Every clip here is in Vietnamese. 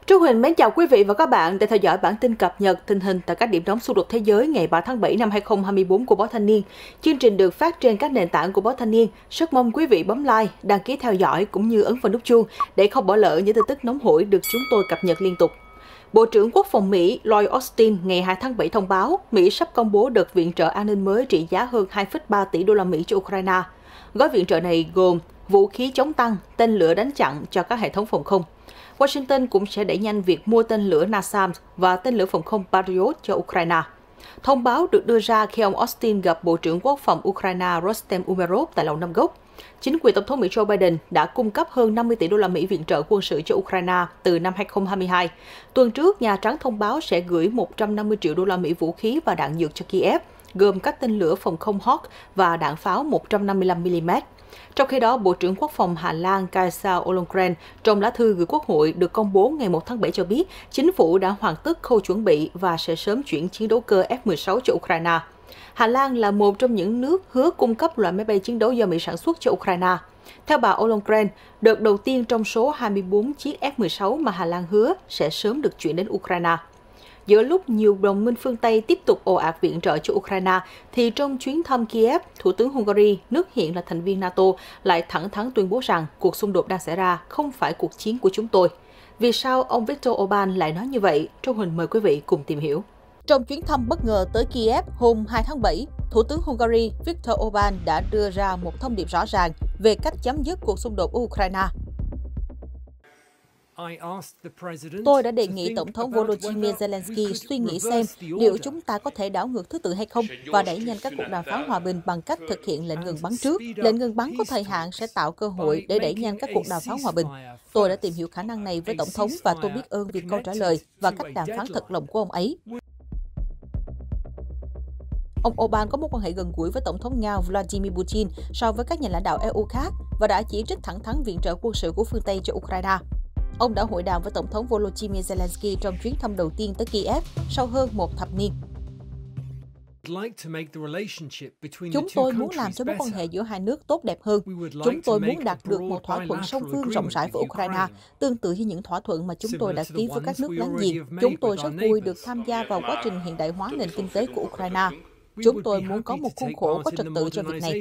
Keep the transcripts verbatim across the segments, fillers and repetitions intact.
Trúc Huỳnh mến chào quý vị và các bạn để theo dõi bản tin cập nhật tình hình tại các điểm nóng xung đột thế giới ngày ba tháng bảy năm hai nghìn không trăm hai mươi tư của Báo Thanh niên. Chương trình được phát trên các nền tảng của Báo Thanh niên. Rất mong quý vị bấm like, đăng ký theo dõi cũng như ấn vào nút chuông để không bỏ lỡ những tin tức nóng hổi được chúng tôi cập nhật liên tục. Bộ trưởng Quốc phòng Mỹ Lloyd Austin ngày hai tháng bảy thông báo Mỹ sắp công bố đợt viện trợ an ninh mới trị giá hơn hai phẩy ba tỷ đô la Mỹ cho Ukraine. Gói viện trợ này gồm vũ khí chống tăng, tên lửa đánh chặn cho các hệ thống phòng không. Washington cũng sẽ đẩy nhanh việc mua tên lửa NASAMS và tên lửa phòng không Patriot cho Ukraine. Thông báo được đưa ra khi ông Austin gặp Bộ trưởng Quốc phòng Ukraine Rustem Umerov tại Lầu Năm Góc. Chính quyền Tổng thống Mỹ Joe Biden đã cung cấp hơn năm mươi tỷ đô la Mỹ viện trợ quân sự cho Ukraine từ năm hai nghìn không trăm hai mươi hai. Tuần trước, Nhà Trắng thông báo sẽ gửi một trăm năm mươi triệu đô la Mỹ vũ khí và đạn dược cho Kiev, gồm các tên lửa phòng không Hawk và đạn pháo một trăm năm mươi lăm mi li mét. Trong khi đó, Bộ trưởng Quốc phòng Hà Lan Kajsa Ollongren trong lá thư gửi Quốc hội được công bố ngày một tháng bảy cho biết chính phủ đã hoàn tất khâu chuẩn bị và sẽ sớm chuyển chiến đấu cơ F mười sáu cho Ukraine. Hà Lan là một trong những nước hứa cung cấp loại máy bay chiến đấu do Mỹ sản xuất cho Ukraine. Theo bà Ollongren, đợt đầu tiên trong số hai mươi tư chiếc F mười sáu mà Hà Lan hứa sẽ sớm được chuyển đến Ukraine. Giữa lúc nhiều đồng minh phương Tây tiếp tục ồ ạt viện trợ cho Ukraine, thì trong chuyến thăm Kiev, Thủ tướng Hungary, nước hiện là thành viên NATO, lại thẳng thắn tuyên bố rằng cuộc xung đột đang xảy ra không phải cuộc chiến của chúng tôi. Vì sao ông Viktor Orbán lại nói như vậy? Trúc Huỳnh mời quý vị cùng tìm hiểu. Trong chuyến thăm bất ngờ tới Kiev hôm hai tháng bảy, Thủ tướng Hungary Viktor Orbán đã đưa ra một thông điệp rõ ràng về cách chấm dứt cuộc xung đột ở Ukraine. Tôi đã đề nghị Tổng thống Volodymyr Zelensky suy nghĩ xem liệu chúng ta có thể đảo ngược thứ tự hay không và đẩy nhanh các cuộc đàm phán hòa bình bằng cách thực hiện lệnh ngừng bắn trước. Lệnh ngừng bắn có thời hạn sẽ tạo cơ hội để đẩy nhanh các cuộc đàm phán hòa bình. Tôi đã tìm hiểu khả năng này với Tổng thống và tôi biết ơn vì câu trả lời và cách đàm phán thật lòng của ông ấy. Ông Orbán có mối quan hệ gần gũi với Tổng thống Nga Vladimir Putin so với các nhà lãnh đạo e u khác và đã chỉ trích thẳng thắn viện trợ quân sự của phương Tây cho Ukraine. Ông đã hội đàm với Tổng thống Volodymyr Zelensky trong chuyến thăm đầu tiên tới Kiev sau hơn một thập niên. Chúng tôi muốn làm cho mối quan hệ giữa hai nước tốt đẹp hơn. Chúng tôi muốn đạt được một thỏa thuận song phương rộng rãi với Ukraine, tương tự như những thỏa thuận mà chúng tôi đã ký với các nước láng giềng. Chúng tôi rất vui được tham gia vào quá trình hiện đại hóa nền kinh tế của Ukraine. Chúng tôi muốn có một khuôn khổ có trật tự cho việc này.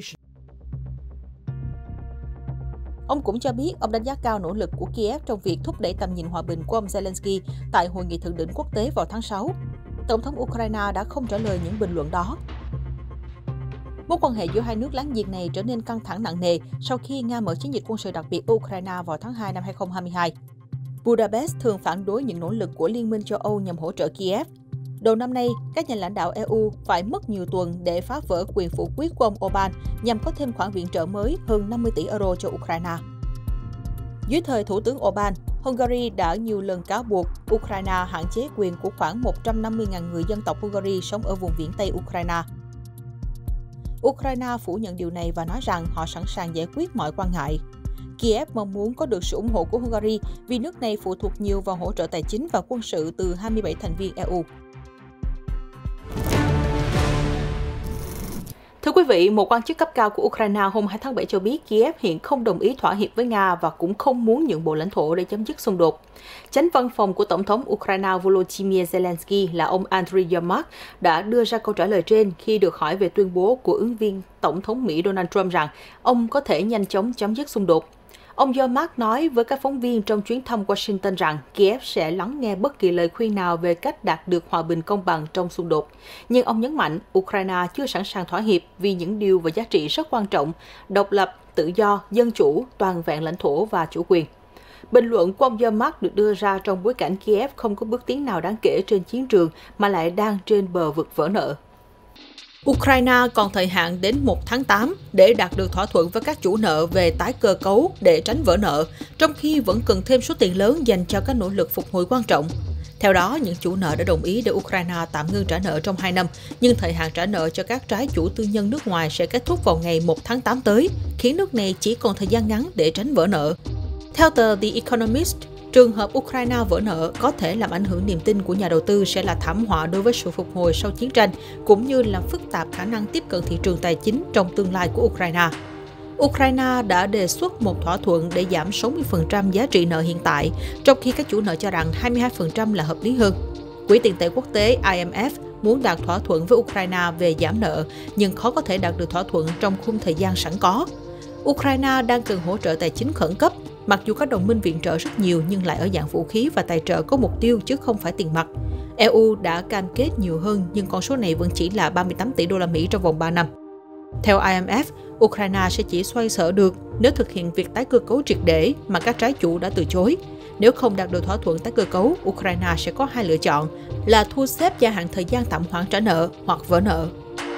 Ông cũng cho biết ông đánh giá cao nỗ lực của Kiev trong việc thúc đẩy tầm nhìn hòa bình của ông Zelensky tại Hội nghị thượng đỉnh quốc tế vào tháng sáu. Tổng thống Ukraine đã không trả lời những bình luận đó. Mối quan hệ giữa hai nước láng giềng này trở nên căng thẳng nặng nề sau khi Nga mở chiến dịch quân sự đặc biệt Ukraine vào tháng hai năm hai nghìn không trăm hai mươi hai. Budapest thường phản đối những nỗ lực của Liên minh châu Âu nhằm hỗ trợ Kiev. Đầu năm nay, các nhà lãnh đạo e u phải mất nhiều tuần để phá vỡ quyền phủ quyết của ông Orbán nhằm có thêm khoản viện trợ mới hơn năm mươi tỷ euro cho Ukraine. Dưới thời Thủ tướng Orbán, Hungary đã nhiều lần cáo buộc Ukraine hạn chế quyền của khoảng một trăm năm mươi nghìn người dân tộc Hungary sống ở vùng viễn Tây Ukraine. Ukraine phủ nhận điều này và nói rằng họ sẵn sàng giải quyết mọi quan ngại. Kiev mong muốn có được sự ủng hộ của Hungary vì nước này phụ thuộc nhiều vào hỗ trợ tài chính và quân sự từ hai mươi bảy thành viên e u. Thưa quý vị, một quan chức cấp cao của Ukraine hôm hai tháng bảy cho biết Kiev hiện không đồng ý thỏa hiệp với Nga và cũng không muốn nhượng bộ lãnh thổ để chấm dứt xung đột. Chánh văn phòng của Tổng thống Ukraine Volodymyr Zelensky là ông Andriy Yermak đã đưa ra câu trả lời trên khi được hỏi về tuyên bố của ứng viên Tổng thống Mỹ Donald Trump rằng ông có thể nhanh chóng chấm dứt xung đột. Ông Yermak nói với các phóng viên trong chuyến thăm Washington rằng Kiev sẽ lắng nghe bất kỳ lời khuyên nào về cách đạt được hòa bình công bằng trong xung đột. Nhưng ông nhấn mạnh Ukraine chưa sẵn sàng thỏa hiệp vì những điều và giá trị rất quan trọng, độc lập, tự do, dân chủ, toàn vẹn lãnh thổ và chủ quyền. Bình luận của ông Yermak được đưa ra trong bối cảnh Kiev không có bước tiến nào đáng kể trên chiến trường mà lại đang trên bờ vực vỡ nợ. Ukraine còn thời hạn đến một tháng tám để đạt được thỏa thuận với các chủ nợ về tái cơ cấu để tránh vỡ nợ, trong khi vẫn cần thêm số tiền lớn dành cho các nỗ lực phục hồi quan trọng. Theo đó, những chủ nợ đã đồng ý để Ukraine tạm ngưng trả nợ trong hai năm, nhưng thời hạn trả nợ cho các trái chủ tư nhân nước ngoài sẽ kết thúc vào ngày một tháng tám tới, khiến nước này chỉ còn thời gian ngắn để tránh vỡ nợ. Theo tờ The Economist, trường hợp Ukraine vỡ nợ có thể làm ảnh hưởng niềm tin của nhà đầu tư sẽ là thảm họa đối với sự phục hồi sau chiến tranh, cũng như làm phức tạp khả năng tiếp cận thị trường tài chính trong tương lai của Ukraine. Ukraine đã đề xuất một thỏa thuận để giảm sáu mươi phần trăm giá trị nợ hiện tại, trong khi các chủ nợ cho rằng hai mươi hai phần trăm là hợp lý hơn. Quỹ tiền tệ quốc tế I M F muốn đạt thỏa thuận với Ukraine về giảm nợ, nhưng khó có thể đạt được thỏa thuận trong khung thời gian sẵn có. Ukraine đang cần hỗ trợ tài chính khẩn cấp, mặc dù các đồng minh viện trợ rất nhiều nhưng lại ở dạng vũ khí và tài trợ có mục tiêu chứ không phải tiền mặt. E U đã cam kết nhiều hơn nhưng con số này vẫn chỉ là ba mươi tám tỷ đô la Mỹ trong vòng ba năm. Theo I M F, Ukraine sẽ chỉ xoay sở được nếu thực hiện việc tái cơ cấu triệt để mà các trái chủ đã từ chối. Nếu không đạt được thỏa thuận tái cơ cấu, Ukraine sẽ có hai lựa chọn là thu xếp gia hạn thời gian tạm hoãn trả nợ hoặc vỡ nợ.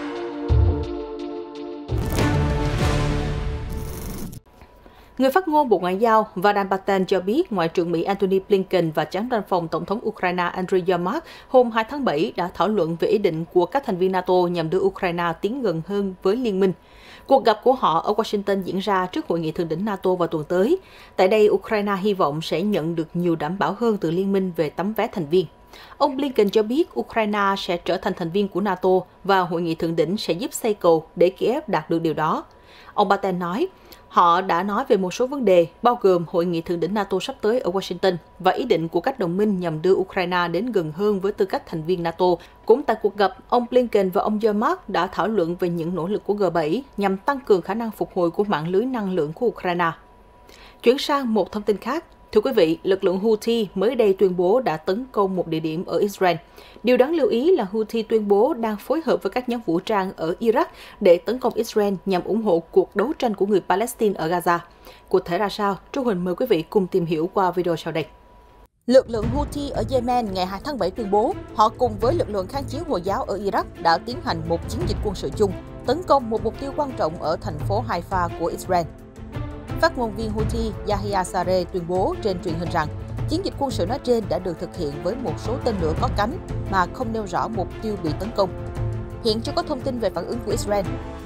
Người phát ngôn Bộ Ngoại giao Vedant Patel cho biết Ngoại trưởng Mỹ Antony Blinken và Chánh văn phòng Tổng thống Ukraine Andriy Yermak hôm hai tháng bảy đã thảo luận về ý định của các thành viên NATO nhằm đưa Ukraine tiến gần hơn với liên minh. Cuộc gặp của họ ở Washington diễn ra trước hội nghị thượng đỉnh NATO vào tuần tới. Tại đây, Ukraine hy vọng sẽ nhận được nhiều đảm bảo hơn từ liên minh về tấm vé thành viên. Ông Blinken cho biết Ukraine sẽ trở thành thành viên của NATO và hội nghị thượng đỉnh sẽ giúp xây cầu để Kiev đạt được điều đó. Ông Patel nói, họ đã nói về một số vấn đề, bao gồm hội nghị thượng đỉnh NATO sắp tới ở Washington và ý định của các đồng minh nhằm đưa Ukraine đến gần hơn với tư cách thành viên NATO. Cũng tại cuộc gặp, ông Blinken và ông Yermak đã thảo luận về những nỗ lực của G bảy nhằm tăng cường khả năng phục hồi của mạng lưới năng lượng của Ukraine. Chuyển sang một thông tin khác. Thưa quý vị, lực lượng Houthi mới đây tuyên bố đã tấn công một địa điểm ở Israel. Điều đáng lưu ý là Houthi tuyên bố đang phối hợp với các nhóm vũ trang ở Iraq để tấn công Israel nhằm ủng hộ cuộc đấu tranh của người Palestine ở Gaza. Cụ thể ra sao? Trúc Huỳnh mời quý vị cùng tìm hiểu qua video sau đây. Lực lượng Houthi ở Yemen ngày hai tháng bảy tuyên bố họ cùng với lực lượng kháng chiến Hồi giáo ở Iraq đã tiến hành một chiến dịch quân sự chung, tấn công một mục tiêu quan trọng ở thành phố Haifa của Israel. Phát ngôn viên Houthi Yahya Saree tuyên bố trên truyền hình rằng chiến dịch quân sự nói trên đã được thực hiện với một số tên lửa có cánh mà không nêu rõ mục tiêu bị tấn công. Hiện chưa có thông tin về phản ứng của Israel.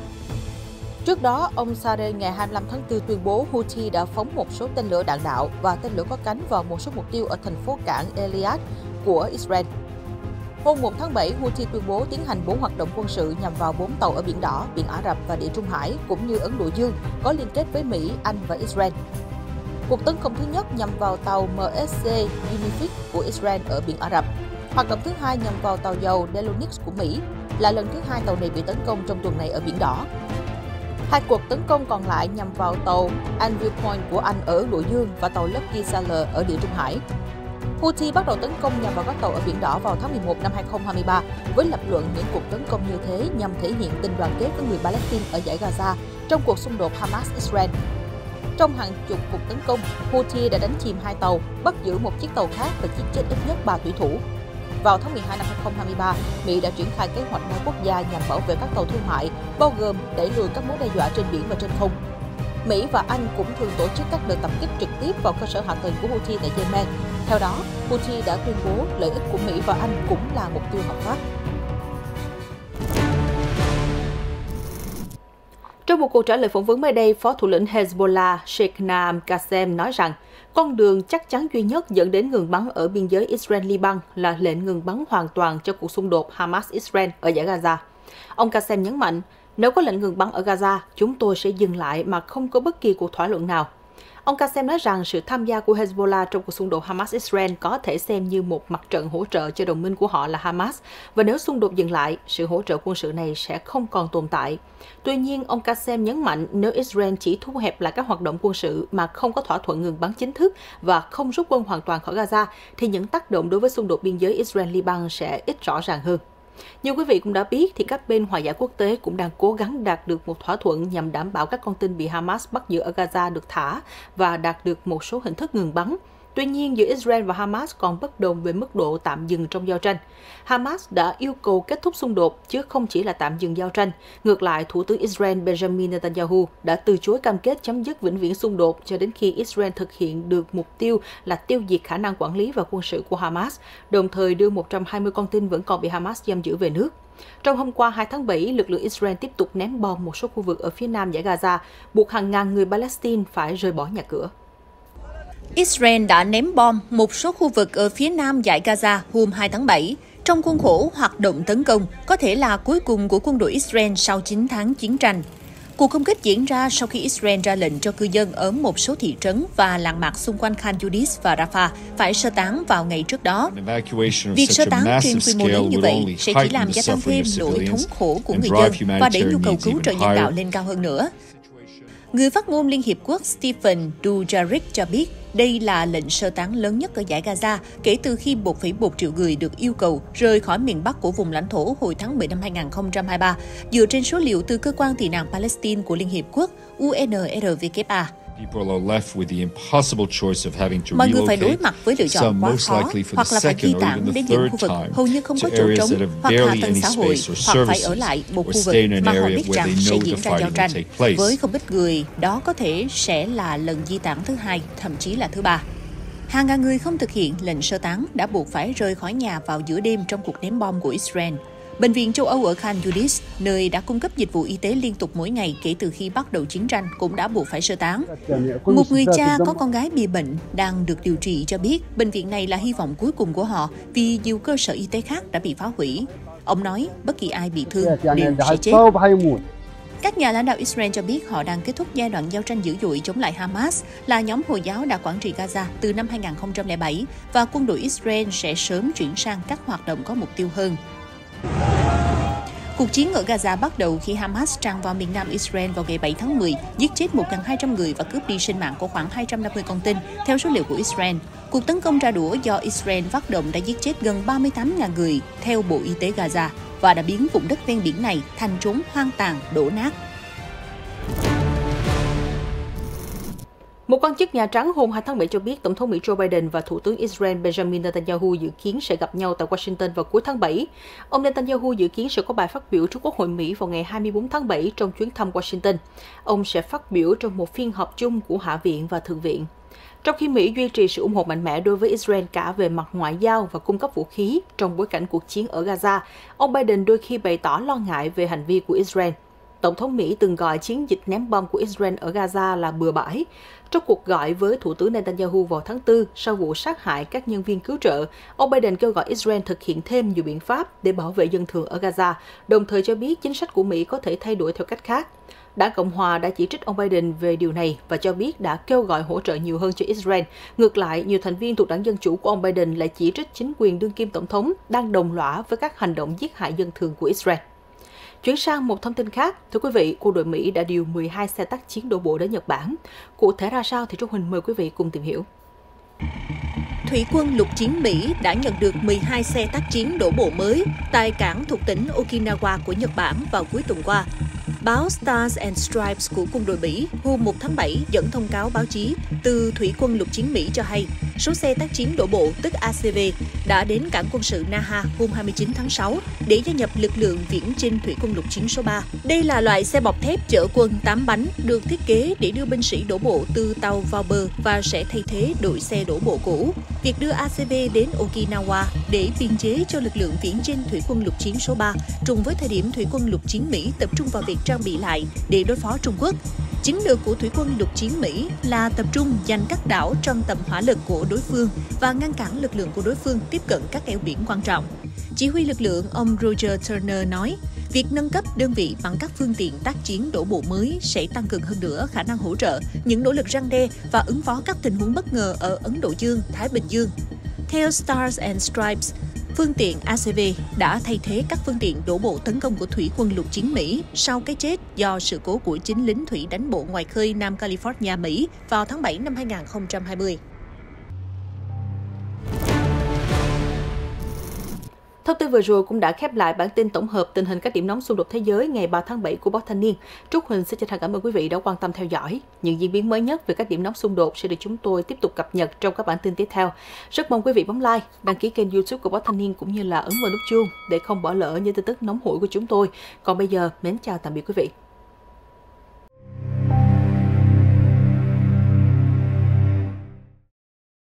Trước đó, ông Saree ngày hai mươi lăm tháng tư tuyên bố Houthi đã phóng một số tên lửa đạn đạo và tên lửa có cánh vào một số mục tiêu ở thành phố cảng Eliad của Israel. Hôm một tháng bảy, Houthi tuyên bố tiến hành bốn hoạt động quân sự nhằm vào bốn tàu ở Biển Đỏ, Biển Ả Rập và Địa Trung Hải, cũng như Ấn Độ Dương, có liên kết với Mỹ, Anh và Israel. Cuộc tấn công thứ nhất nhằm vào tàu M S C Unific của Israel ở Biển Ả Rập. Hoạt động thứ hai nhằm vào tàu dầu Delonix của Mỹ, là lần thứ hai tàu này bị tấn công trong tuần này ở Biển Đỏ. Hai cuộc tấn công còn lại nhằm vào tàu Anvil Point của Anh ở Ấn Độ Dương và tàu Lucky Sailor ở Địa Trung Hải. Houthi bắt đầu tấn công nhằm vào các tàu ở Biển Đỏ vào tháng mười một năm hai nghìn không trăm hai mươi ba, với lập luận những cuộc tấn công như thế nhằm thể hiện tình đoàn kết với người Palestine ở dải Gaza trong cuộc xung đột Hamas-Israel. Trong hàng chục cuộc tấn công, Houthi đã đánh chìm hai tàu, bắt giữ một chiếc tàu khác và giết chết ít nhất ba thủy thủ. Vào tháng mười hai năm hai nghìn không trăm hai mươi ba, Mỹ đã triển khai kế hoạch đa quốc gia nhằm bảo vệ các tàu thương mại, bao gồm đẩy lùi các mối đe dọa trên biển và trên không. Mỹ và Anh cũng thường tổ chức các đợt tập kích trực tiếp vào cơ sở hạ tầng của Houthi tại Yemen. Theo đó, Houthi đã tuyên bố lợi ích của Mỹ và Anh cũng là mục tiêu hợp pháp. Trong một cuộc trả lời phỏng vấn mới đây, Phó thủ lĩnh Hezbollah Sheikh Naam Qasem nói rằng con đường chắc chắn duy nhất dẫn đến ngừng bắn ở biên giới Israel-Liban là lệnh ngừng bắn hoàn toàn cho cuộc xung đột Hamas-Israel ở dải Gaza. Ông Qasem nhấn mạnh, nếu có lệnh ngừng bắn ở Gaza, chúng tôi sẽ dừng lại mà không có bất kỳ cuộc thỏa luận nào. Ông Qasem nói rằng sự tham gia của Hezbollah trong cuộc xung đột Hamas-Israel có thể xem như một mặt trận hỗ trợ cho đồng minh của họ là Hamas, và nếu xung đột dừng lại, sự hỗ trợ quân sự này sẽ không còn tồn tại. Tuy nhiên, ông Qasem nhấn mạnh nếu Israel chỉ thu hẹp lại các hoạt động quân sự mà không có thỏa thuận ngừng bắn chính thức và không rút quân hoàn toàn khỏi Gaza, thì những tác động đối với xung đột biên giới Israel-Liban sẽ ít rõ ràng hơn. Như quý vị cũng đã biết, thì các bên hòa giải quốc tế cũng đang cố gắng đạt được một thỏa thuận nhằm đảm bảo các con tin bị Hamas bắt giữ ở Gaza được thả và đạt được một số hình thức ngừng bắn. Tuy nhiên, giữa Israel và Hamas còn bất đồng về mức độ tạm dừng trong giao tranh. Hamas đã yêu cầu kết thúc xung đột, chứ không chỉ là tạm dừng giao tranh. Ngược lại, Thủ tướng Israel Benjamin Netanyahu đã từ chối cam kết chấm dứt vĩnh viễn xung đột cho đến khi Israel thực hiện được mục tiêu là tiêu diệt khả năng quản lý và quân sự của Hamas, đồng thời đưa một trăm hai mươi con tin vẫn còn bị Hamas giam giữ về nước. Trong hôm qua hai tháng bảy, lực lượng Israel tiếp tục ném bom một số khu vực ở phía nam dải Gaza, buộc hàng ngàn người Palestine phải rời bỏ nhà cửa. Israel đã ném bom một số khu vực ở phía nam dải Gaza hôm hai tháng bảy, trong khuôn khổ hoạt động tấn công có thể là cuối cùng của quân đội Israel sau chín tháng chiến tranh. Cuộc không kích diễn ra sau khi Israel ra lệnh cho cư dân ở một số thị trấn và làng mạc xung quanh Khan Yunis và Rafah phải sơ tán vào ngày trước đó. Việc sơ tán trên quy mô lớn như vậy sẽ chỉ làm gia tăng thêm nỗi thống khổ của người dân và đẩy nhu cầu cứu trợ nhân đạo lên cao hơn nữa. Người phát ngôn Liên Hiệp Quốc Stephen Dujarric cho biết đây là lệnh sơ tán lớn nhất ở dải Gaza kể từ khi một phẩy một triệu người được yêu cầu rời khỏi miền Bắc của vùng lãnh thổ hồi tháng mười năm hai nghìn không trăm hai mươi ba, dựa trên số liệu từ Cơ quan Tị nạn Palestine của Liên Hiệp Quốc U N R W A. Mọi người phải đối mặt với lựa chọn quá khó, hoặc là phải di tản đến những khu vực hầu như không có chỗ trống hoặc hạ tầng xã hội, hoặc phải ở lại một khu vực mà họ biết rằng sẽ diễn ra giao tranh. Với không ít người, đó có thể sẽ là lần di tản thứ hai, thậm chí là thứ ba. Hàng ngàn người không thực hiện lệnh sơ tán đã buộc phải rời khỏi nhà vào giữa đêm trong cuộc ném bom của Israel. Bệnh viện châu Âu ở Khan Yunis, nơi đã cung cấp dịch vụ y tế liên tục mỗi ngày kể từ khi bắt đầu chiến tranh, cũng đã buộc phải sơ tán. Một người cha có con gái bị bệnh đang được điều trị cho biết bệnh viện này là hy vọng cuối cùng của họ vì nhiều cơ sở y tế khác đã bị phá hủy. Ông nói bất kỳ ai bị thương đều sẽ chết. Các nhà lãnh đạo Israel cho biết họ đang kết thúc giai đoạn giao tranh dữ dội chống lại Hamas, là nhóm Hồi giáo đã quản trị Gaza từ năm hai nghìn không trăm lẻ bảy, và quân đội Israel sẽ sớm chuyển sang các hoạt động có mục tiêu hơn. Cuộc chiến ở Gaza bắt đầu khi Hamas tràn vào miền nam Israel vào ngày bảy tháng mười, giết chết một nghìn hai trăm người và cướp đi sinh mạng của khoảng hai trăm năm mươi con tin, theo số liệu của Israel. Cuộc tấn công trả đũa do Israel phát động đã giết chết gần ba mươi tám nghìn người, theo Bộ Y tế Gaza, và đã biến vùng đất ven biển này thành trốn hoang tàn, đổ nát. Một quan chức Nhà Trắng hôm hai tháng bảy cho biết Tổng thống Mỹ Joe Biden và Thủ tướng Israel Benjamin Netanyahu dự kiến sẽ gặp nhau tại Washington vào cuối tháng bảy. Ông Netanyahu dự kiến sẽ có bài phát biểu trước Quốc hội Mỹ vào ngày hai mươi tư tháng bảy trong chuyến thăm Washington. Ông sẽ phát biểu trong một phiên họp chung của Hạ viện và Thượng viện. Trong khi Mỹ duy trì sự ủng hộ mạnh mẽ đối với Israel cả về mặt ngoại giao và cung cấp vũ khí trong bối cảnh cuộc chiến ở Gaza, ông Biden đôi khi bày tỏ lo ngại về hành vi của Israel. Tổng thống Mỹ từng gọi chiến dịch ném bom của Israel ở Gaza là bừa bãi. Trong cuộc gọi với Thủ tướng Netanyahu vào tháng tư sau vụ sát hại các nhân viên cứu trợ, ông Biden kêu gọi Israel thực hiện thêm nhiều biện pháp để bảo vệ dân thường ở Gaza, đồng thời cho biết chính sách của Mỹ có thể thay đổi theo cách khác. Đảng Cộng hòa đã chỉ trích ông Biden về điều này và cho biết đã kêu gọi hỗ trợ nhiều hơn cho Israel. Ngược lại, nhiều thành viên thuộc Đảng Dân Chủ của ông Biden lại chỉ trích chính quyền đương kim tổng thống đang đồng lõa với các hành động giết hại dân thường của Israel. Chuyển sang một thông tin khác, thưa quý vị, quân đội Mỹ đã điều mười hai xe tác chiến đổ bộ đến Nhật Bản. Cụ thể ra sao thì Trúc Huỳnh mời quý vị cùng tìm hiểu. Thủy quân lục chiến Mỹ đã nhận được mười hai xe tác chiến đổ bộ mới tại cảng thuộc tỉnh Okinawa của Nhật Bản vào cuối tuần qua. Báo Stars and Stripes của quân đội Mỹ hôm một tháng bảy dẫn thông cáo báo chí từ Thủy quân lục chiến Mỹ cho hay số xe tác chiến đổ bộ tức A C V đã đến cảng quân sự Naha hôm hai mươi chín tháng sáu để gia nhập lực lượng viễn chinh Thủy quân lục chiến số ba. Đây là loại xe bọc thép chở quân tám bánh được thiết kế để đưa binh sĩ đổ bộ từ tàu vào bờ và sẽ thay thế đội xe đổ bộ cũ. Việc đưa A C V đến Okinawa để biên chế cho lực lượng viễn chinh Thủy quân lục chiến số ba trùng với thời điểm Thủy quân lục chiến Mỹ tập trung vào việc trang bị lại để đối phó Trung Quốc. Chiến lược của Thủy quân lục chiến Mỹ là tập trung giành các đảo trong tầm hỏa lực của đối phương và ngăn cản lực lượng của đối phương tiếp cận các eo biển quan trọng. Chỉ huy lực lượng ông Roger Turner nói, việc nâng cấp đơn vị bằng các phương tiện tác chiến đổ bộ mới sẽ tăng cường hơn nữa khả năng hỗ trợ những nỗ lực răn đe và ứng phó các tình huống bất ngờ ở Ấn Độ Dương, Thái Bình Dương. Theo Stars and Stripes, phương tiện A C V đã thay thế các phương tiện đổ bộ tấn công của Thủy quân lục chiến Mỹ sau cái chết do sự cố của chín lính thủy đánh bộ ngoài khơi Nam California, Mỹ vào tháng bảy năm hai nghìn không trăm hai mươi. Thông tin vừa rồi cũng đã khép lại bản tin tổng hợp tình hình các điểm nóng xung đột thế giới ngày ba tháng bảy của báo Thanh niên. Trúc Huỳnh xin chân thành cảm ơn quý vị đã quan tâm theo dõi. Những diễn biến mới nhất về các điểm nóng xung đột sẽ được chúng tôi tiếp tục cập nhật trong các bản tin tiếp theo. Rất mong quý vị bấm like, đăng ký kênh YouTube của báo Thanh niên cũng như là ấn vào nút chuông để không bỏ lỡ những tin tức nóng hổi của chúng tôi. Còn bây giờ, mến chào tạm biệt quý vị.